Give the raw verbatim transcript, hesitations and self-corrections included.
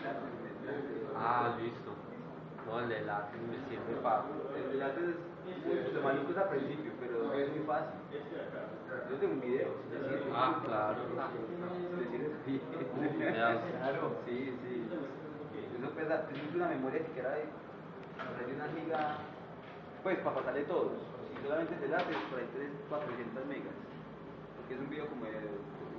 Ah, listo. No, el de látex me sirve para... El de látex es muy, lo maluco es al principio, pero es muy fácil. Yo tengo un video, si te sirve. Ah, claro. Si te sirve bien. Ya. Claro, sí, sí. Eso pesa, es una memoria que queda de, por ahí de una giga, pues para pasarle todo. Si solamente es de látex, por ahí tres, cuatrocientos megas. Porque es un video como de